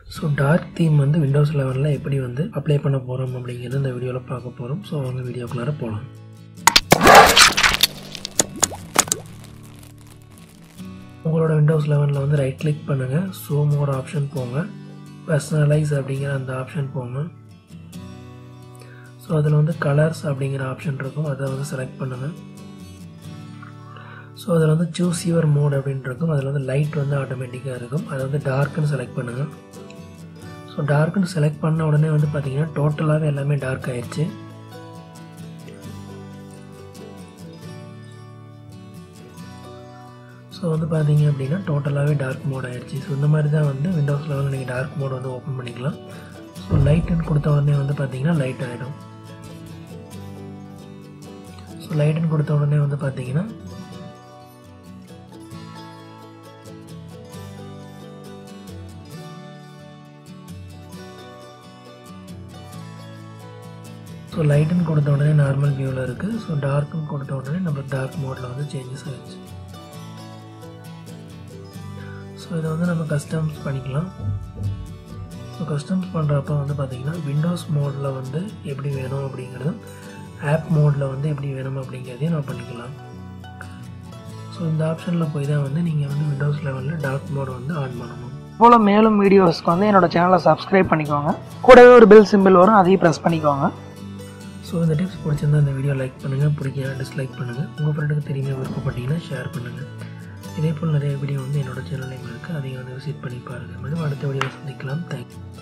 So dark theme வந்து Windows 11 எப்படி வந்து அப்ளை பண்ண போகிறோம் அப்படிங்கிறது இந்த வீடியோவில் பார்க்க போகிறோம். ஸோ அவங்க வீடியோக்குள்ளார போகலாம். உங்களோட விண்டோஸ் 11 வந்து ரைட் கிளிக் பண்ணுங்கள், ஷோ மோர் ஆப்ஷன் போங்க, பர்சனலைஸ் அப்படிங்கிற அந்த ஆப்ஷன் போங்க. ஸோ அதில் வந்து கலர்ஸ் அப்படிங்கிற ஆப்ஷன் இருக்கும், அதை வந்து செலக்ட் பண்ணுங்கள். ஸோ அதில் வந்து சூஸ் யுவர் மோட் அப்படின்னு இருக்கும், அதில் வந்து லைட் வந்து ஆட்டோமேட்டிக்காக இருக்கும், அதை வந்து டார்க்குன்னு செலக்ட் பண்ணுங்கள். ஸோ டார்க்குன்னு செலக்ட் பண்ண உடனே வந்து பார்த்திங்கன்னா டோட்டலாகவே எல்லாமே டார்க் ஆயிடுச்சு. ஸோ வந்து பார்த்தீங்க அப்படின்னா டோட்டலாகவே டார்க் மோட் ஆயிடுச்சு. ஸோ இந்த மாதிரி தான் வந்து விண்டோஸ் 11 நீங்கள் டார்க் மோட் வந்து ஓப்பன் பண்ணிக்கலாம். ஸோ லைட்டுன்னு கொடுத்த உடனே வந்து பார்த்தீங்கன்னா லைட் ஆகிடும். ஸோ லைட்டுன்னு கொடுத்த உடனே வந்து பார்த்தீங்கன்னா ஸோ லைட்டுன்னு கொடுத்த உடனே நார்மல் வியூவில் இருக்குது. ஸோ டார்க்குன்னு கொடுத்த உடனே நம்ம டார்க் மோடில் வந்து சேஞ்சஸ் ஆகிடுச்சு. ஸோ இதை வந்து நம்ம கஸ்டம்ஸ் பண்ணிக்கலாம். ஸோ கஸ்டம்ஸ் பண்ணுறப்ப வந்து பார்த்திங்கன்னா விண்டோஸ் மோடில் வந்து எப்படி வேணும் அப்படிங்கிறதும் ஆப் மோடில் வந்து எப்படி வேணும் அப்படிங்கிறதையும் நம்ம பண்ணிக்கலாம். ஸோ இந்த ஆப்ஷனில் போய் தான் வந்து நீங்கள் வந்து விண்டோஸ் 11 டார்க் மோட் வந்து ஆன் பண்ணணும். போல் மேலும் வீடியோஸ்க்கு வந்து என்னோடய சேனலை சப்ஸ்கிரைப் பண்ணிக்கோங்க, கூடவே ஒரு பெல் சிம்பிள் வரும், அதையும் ப்ரெஸ் பண்ணிக்கோங்க. ஸோ இந்த டிப்ஸ் பிடிச்சிருந்தா இந்த வீடியோ லைக் பண்ணுங்கள், பிடிக்கல டிஸ்லைக் பண்ணுங்கள், உங்கள் ஃப்ரெண்டுக்கு தெரியுமே விருப்பப்பட்டீங்கன்னா ஷேர் பண்ணுங்கள். இதே போல் நிறைய வீடியோ வந்து என்னோடய சேனல் நேம் இருக்குது, அதையும் வந்து விசிட் பண்ணி பாருங்கள். மேலும் அடுத்த வீடியோவில் சந்திக்கலாம். தேங்க்யூ.